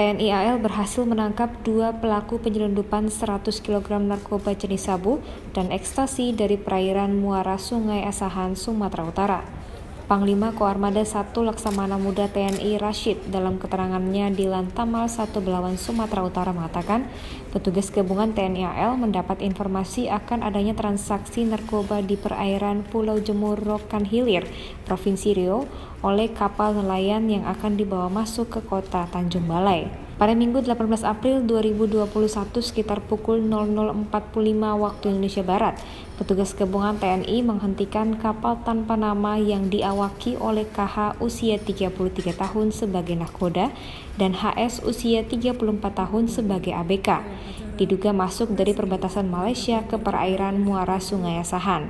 TNI AL berhasil menangkap 2 pelaku penyelundupan 100 kg narkoba jenis sabu dan ekstasi dari perairan muara Sungai Asahan, Sumatera Utara. Panglima Koarmada 1 Laksamana Muda TNI Rashid dalam keterangannya di Lantamal 1 Belawan, Sumatera Utara mengatakan, petugas gabungan TNI AL mendapat informasi akan adanya transaksi narkoba di perairan Pulau Jemur Rokan Hilir, Provinsi Riau, oleh kapal nelayan yang akan dibawa masuk ke kota Tanjung Balai. Pada Minggu 18 April 2021 sekitar pukul 00.45 waktu Indonesia Barat, petugas gabungan TNI menghentikan kapal tanpa nama yang diawaki oleh KH usia 33 tahun sebagai nahkoda dan HS usia 34 tahun sebagai ABK. Diduga masuk dari perbatasan Malaysia ke perairan muara Sungai Asahan.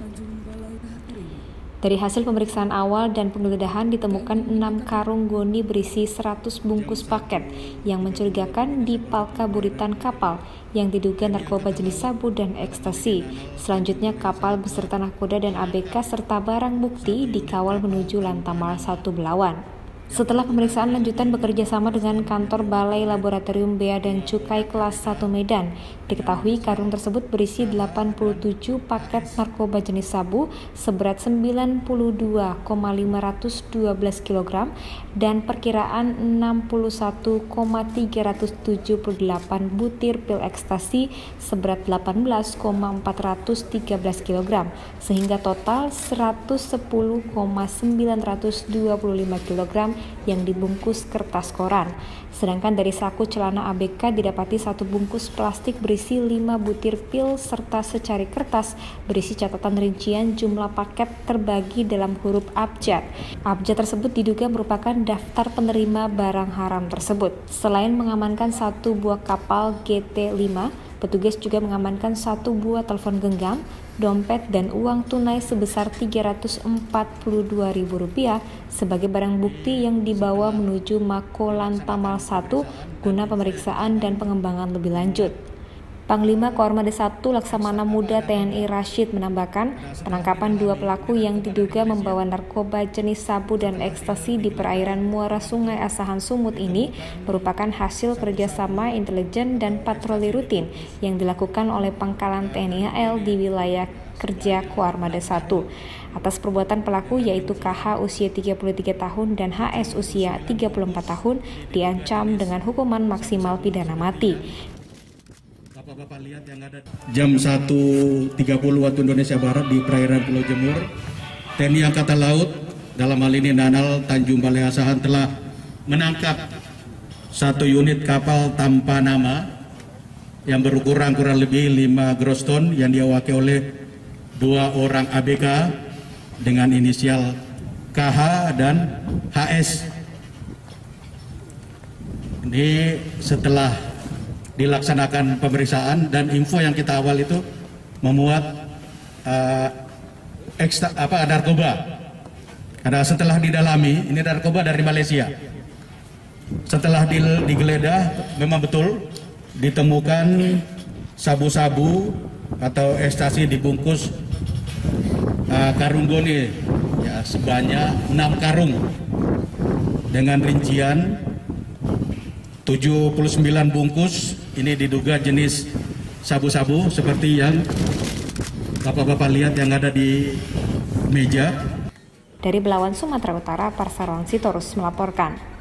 Dari hasil pemeriksaan awal dan penggeledahan ditemukan 6 karung goni berisi 100 bungkus paket yang mencurigakan di palka buritan kapal yang diduga narkoba jenis sabu dan ekstasi. Selanjutnya kapal beserta nahkoda dan ABK serta barang bukti dikawal menuju Lantamal 1 Belawan. Setelah pemeriksaan lanjutan bekerja sama dengan kantor Balai Laboratorium Bea dan Cukai kelas 1 Medan, diketahui karung tersebut berisi 87 paket narkoba jenis sabu seberat 92,512 kg dan perkiraan 61,378 butir pil ekstasi seberat 18,413 kg sehingga total 110,925 kg yang dibungkus kertas koran. Sedangkan dari saku celana ABK didapati 1 bungkus plastik berisi 5 butir pil serta secari kertas berisi catatan rincian jumlah paket terbagi dalam huruf abjad. Abjad tersebut diduga merupakan daftar penerima barang haram tersebut. Selain mengamankan 1 buah kapal GT5, petugas juga mengamankan 1 buah telepon genggam, dompet dan uang tunai sebesar Rp342.000 sebagai barang bukti yang dibawa menuju Mako Lantamal 1 guna pemeriksaan dan pengembangan lebih lanjut. Panglima Koarmada 1 Laksamana Muda TNI Rashid menambahkan, penangkapan 2 pelaku yang diduga membawa narkoba jenis sabu dan ekstasi di perairan muara Sungai Asahan Sumut ini merupakan hasil kerjasama intelijen dan patroli rutin yang dilakukan oleh Pangkalan TNI AL di wilayah kerja Koarmada 1. Atas perbuatan pelaku yaitu KH usia 33 tahun dan HS usia 34 tahun diancam dengan hukuman maksimal pidana mati. Bapak-bapak lihat yang ada jam 1.30 waktu Indonesia Barat di perairan Pulau Jemur, TNI Angkatan Laut dalam hal ini Nanal Tanjung Balai Asahan telah menangkap 1 unit kapal tanpa nama yang berukuran kurang lebih 5 gross ton yang diawaki oleh 2 orang ABK dengan inisial KH dan HS. Ini setelah dilaksanakan pemeriksaan dan info yang kita awal itu memuat narkoba. Karena setelah didalami, ini narkoba dari Malaysia. Setelah digeledah, memang betul ditemukan sabu-sabu atau ekstasi dibungkus karung goni ya, sebanyak 6 karung dengan rincian 79 bungkus. Ini diduga jenis sabu-sabu seperti yang bapak-bapak lihat yang ada di meja. Dari Belawan, Sumatera Utara, Parsarwan Sitorus melaporkan.